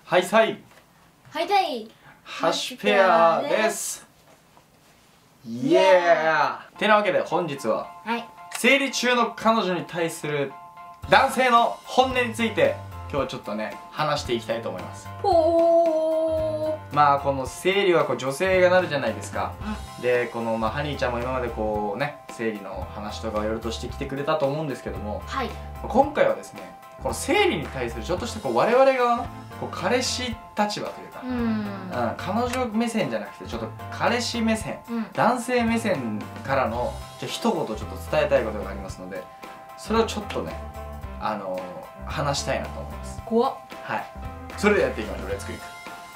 はいさいはいたいハッシュペアです。イエーてなわけで本日は生理中の彼女に対する男性の本音について今日はちょっとね話していきたいと思います。まあこの生理は女性がなるじゃないですか、でこのハニーちゃんも今までこうね生理の話とかをいろいろとしてきてくれたと思うんですけども、今回はですねこの生理に対するちょっとした我々側の彼氏立場というか、彼女目線じゃなくてちょっと彼氏目線、男性目線からの一言ちょっと伝えたいことがありますので、それをちょっとね話したいなと思います。 怖っ。 はい、それでやっていきましょう。レッツクイック。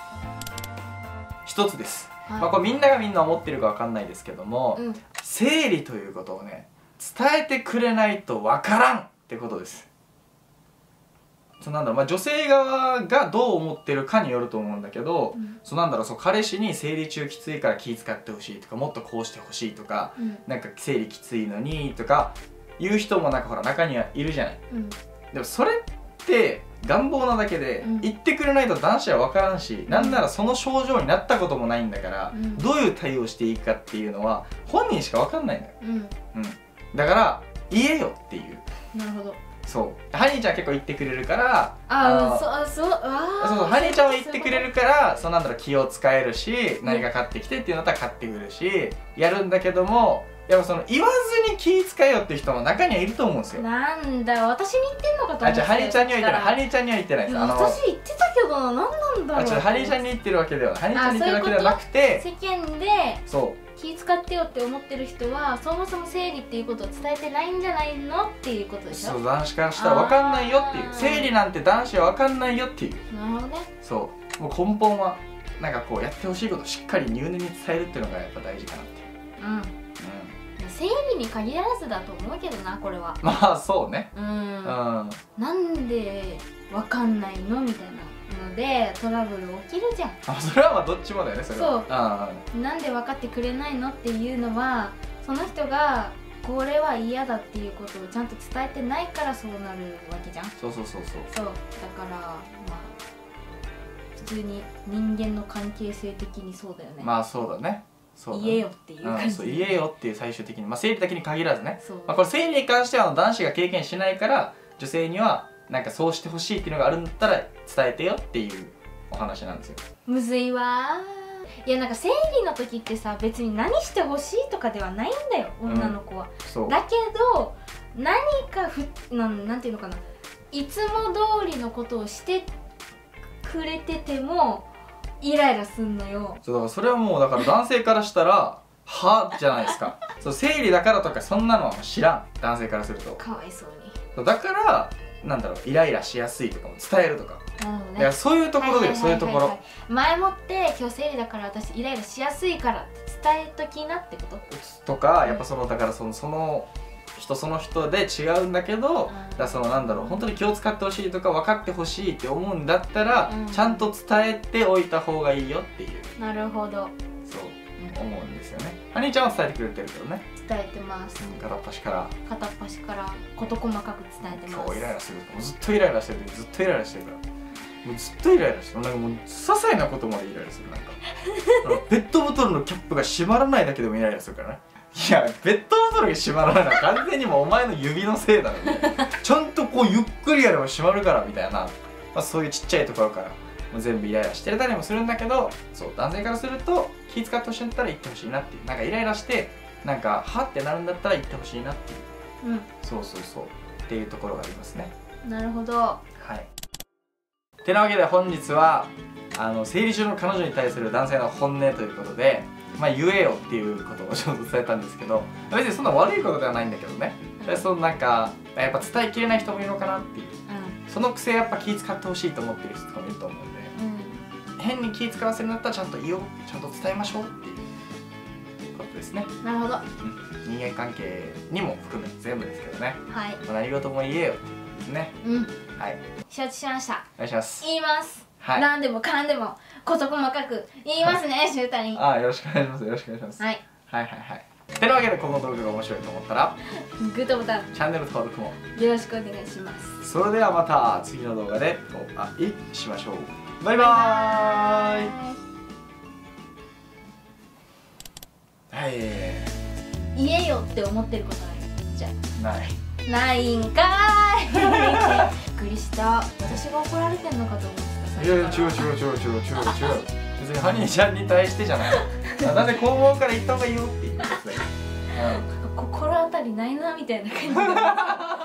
一つです、これみんながみんな思ってるかわかんないですけども、生理ということをね伝えてくれないとわからんってことです。なんだろう、女性側がどう思ってるかによると思うんだけど、彼氏に生理中きついから気遣ってほしいとか、もっとこうしてほしいとか、なんか生理きついのにとか言う人もほら中にはいるじゃない、でもそれって願望なだけで、言ってくれないと男子は分からんし、なんならその症状になったこともないんだから、どういう対応していくかっていうのは本人しか分かんないんだよ、だから言えよっていう。 なるほど。 そうハニーちゃん結構言ってくれるから、 ハニーちゃんは言ってくれるから気を使えるし、何が買ってきてっていうのだったら買ってくるしやるんだけども、やっぱ言わずに気使えよっていう人も中にはいると思うんですよ。 なんだ私に言ってんのかと思って。 ハニーちゃんには言ってない、ハニーちゃんには言ってないです。 私言ってたけど何なんだろう。 ハニーちゃんに言ってるわけではない、ハニーちゃんに言ってるわけではなくて、 世間で気使ってよって思ってる人はそもそも生理っていうことを伝えてないんじゃないのっていうことでしょ。 そう、男子からしたら分かんないよっていう、生理なんて男子は分かんないよっていう。 なるほどね。 そうもう根本はやってほしいことをしっかり入念に伝えるっていうのがやっぱ大事かなっていう。 生理に限らずだと思うけどな、これは。 まあそうね。 なんでわかんないのみたいなのでトラブル起きるじゃん。 それはどっちもだよね、それは。 そうなんで分かってくれないのっていうのは、その人がこれは嫌だっていうことをちゃんと伝えてないからそうなるわけじゃん。そうだから普通に人間の関係性的にそうだよね。 まあそうだね。 言えよっていう感じ。 言えよっていう、最終的に生理だけに限らずね。これ生理に関しては男子が経験しないから女性にはそうしてほしいっていうのがあるんだったら伝えてよっていうお話なんですよ。 むずいわー。いや生理の時ってさ、別に何してほしいとかではないんだよ、女の子は。だけど何かなんていうのかな、いつも通りのことをしてくれててもイライラすんのよ。 だからそれはもう男性からしたらはじゃないですか。生理だからとかそんなのは知らん、男性からすると。 かわいそうに。 だからイライラしやすいとかも伝えるとか。いやそういうところだよ、そういうところ。 前もって今日生理だから私イライラしやすいからって伝えときなってこととか、やっぱだからその人その人で違うんだけど、本当に気を使ってほしいとか分かってほしいって思うんだったら、ちゃんと伝えておいた方がいいよっていう。 なるほど。 そう思うんですよね。ハニーちゃんは伝えてくれてるけどね。 伝えてます。 片っ端から事細かく伝えてます。 今日イライラしてる、もうずっとイライラしてる、ずっとイライラしてるから、もうずっとイライラしてる。もう些細なことまでイライラする。ペットボトルのキャップが閉まらないだけでもイライラするからね。いや、ペットボトルが閉まらないのは完全にもうお前の指のせいだろみたいな。ちゃんとゆっくりやれば閉まるからみたいな、そういうちっちゃいところからもう全部イライラしてたりもするんだけど、男性からすると気遣ってほしいんだったら言ってほしいなっていう。イライラしてはってなるんだったら言ってほしいなっていう。そうっていうところがありますね。 なるほど。 はい。てなわけで本日は生理中の彼女に対する男性の本音ということで、言えよっていうことをちょっと伝えたんですけど、別にそんな悪いことではないんだけどね。やっぱ伝えきれない人もいるのかなっていう。そのくせやっぱ気使ってほしいと思ってる人とかもいると思うんで、変に気使わせるんだったらちゃんと言おう、ちゃんと伝えましょうっていうことですね。 なるほど。 人間関係にも含め全部ですけどね。 はい。 何事も言えよっていうことですね。はい。 承知しました。 お願いします。 言います。何でもかんでも事細かく言いますね、シュータに。 よろしくお願いします。よろしくお願いします。はい。てなわけでこの動画が面白いと思ったらグッドボタン、 チャンネル登録もよろしくお願いします。 それではまた次の動画でお会いしましょう。 バイバーイ。はい。 言えよって思ってることある？じゃあないんかーい。びっくりした。私が怒られてんのかと思ってた。 いやいや、違う。別にハニーちゃんに対してじゃない。なんでこう思うから言った方がいいよって言うんですよ。 心当たりないなみたいな感じで